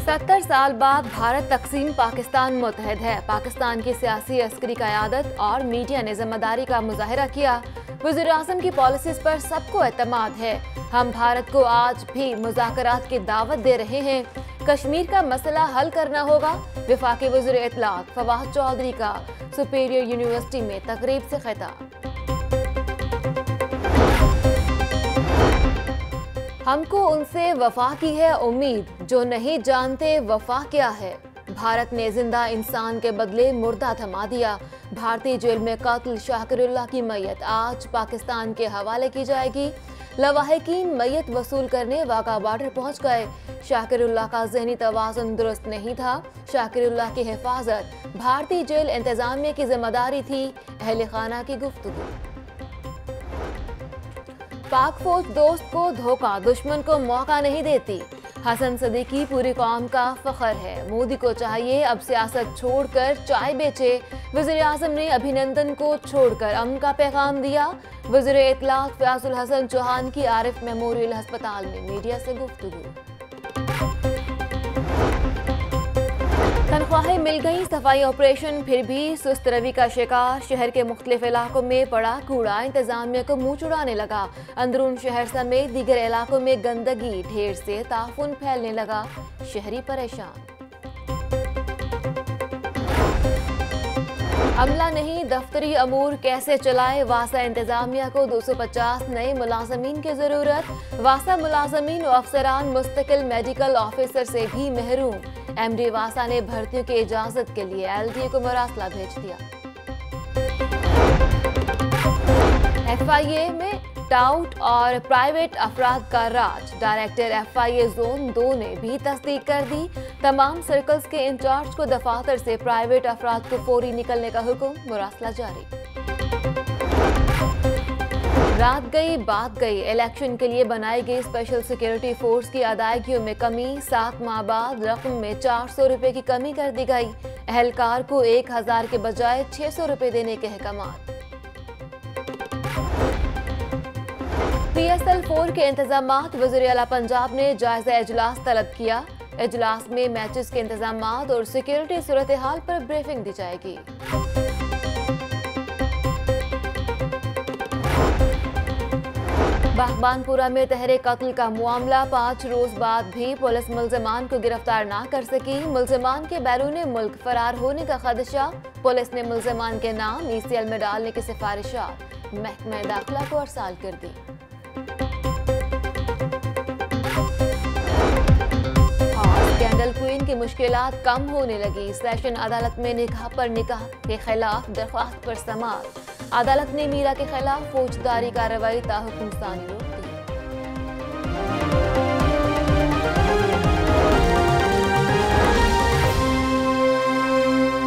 70 साल बाद भारत तकसीम पाकिस्तान मुतहद है। पाकिस्तान की सियासी अस्करी क़यादत और मीडिया ने जिम्मेदारी का मुजाहरा किया। वज़ीर-ए-आज़म की पॉलिसीज़ पर सबको एतमाद है। हम भारत को आज भी मुज़ाकरात की दावत दे रहे हैं। कश्मीर का मसला हल करना होगा। वफाकी वज़ीर इत्तलात फवाद चौधरी का सुपीरियर यूनिवर्सिटी में तकरीब से खिताब। हमको उनसे वफा की है उम्मीद, जो नहीं जानते वफा क्या है। भारत ने जिंदा इंसान के बदले मुर्दा थमा दिया। भारतीय जेल में कातिल शाकिरुल्लाह की मैयत आज पाकिस्तान के हवाले की जाएगी। लवाहिकीन मैयत वसूल करने वाघा बॉर्डर पहुंच गए। शाकिरुल्लाह का ज़हनी तवाज़ुन दुरुस्त नहीं था। शाकिरुल्लाह की हिफाजत भारतीय जेल इंतजामिया की जिम्मेदारी थी। अहले खाना की गुफ्तगू। पाक फौज दोस्त को धोखा, दुश्मन को मौका नहीं देती। हसन सदीकी पूरी कौम का फख्र है। मोदी को चाहिए अब सियासत छोड़कर चाय बेचे। वज़ीर-ए-आज़म ने अभिनंदन को छोड़कर अमन का पैगाम दिया। वज़ीर इत्तलात फयाजुल हसन चौहान की आरिफ मेमोरियल अस्पताल में मीडिया से गुफ्तगू। तनख्वाहें मिल गई, सफाई ऑपरेशन फिर भी सुस्त रवि का शिकार। शहर के मुख्तलिफ इलाकों में पड़ा कूड़ा, इंतजामिया को मुंह चुड़ाने लगा। अंदरून शहर समेत दीगर इलाकों में गंदगी ढेर से ताफुन फैलने लगा। शहरी परेशान। अमला नहीं, दफ्तरी अमूर कैसे चलाए। वासा इंतजामिया को 250 नए मुलाजमीन की जरूरत। वासा मुलाजमीन और अफसरान मुस्तकिल मेडिकल ऑफिसर से भी महरूम। एमडी वासा ने भर्तियों की इजाजत के लिए एलडीए को मरासला भेज दिया। एफआईए में टाउट और प्राइवेट अफराद का राज। डायरेक्टर एफआईए जोन 2 ने भी तस्दीक कर दी। तमाम सर्कल्स के इंचार्ज को दफातर से प्राइवेट अफराद को फौरी निकलने का हुक्म, मुरासला जारी। रात गई बात गई। इलेक्शन के लिए बनाई गई स्पेशल सिक्योरिटी फोर्स की अदायगियों में कमी। 7 माह बाद रकम में 400 रुपए की कमी कर दी गई। अहलकार को 1000 के बजाय 600 रुपए देने के अहकामात। PSL 4 के इंतजामात। वज़ीर आला पंजाब ने जायजा इजलास तलब किया। इजलास में मैचेस के इंतजामात और सिक्योरिटी सूरत हाल पर ब्रीफिंग दी जाएगी। बागबानपुरा में तहरे कत्ल का मामला। 5 रोज बाद भी पुलिस मुल्जिमान को गिरफ्तार ना कर सकी। मुल्जिमान के बैरून मुल्क फरार होने का खदशा। पुलिस ने मुल्जिमान के नाम ECL में डालने की सिफारिशात महकमा दाखिला को अरसाल कर दी। स्कैंडल क्वीन की मुश्किलात कम होने लगी। सेशन अदालत में निकाह पर निकाह के खिलाफ दरख्वास्त पर समाअत। अदालत ने मीरा के खिलाफ फौजदारी कार्रवाई ताहुकुम सानी रोक दी।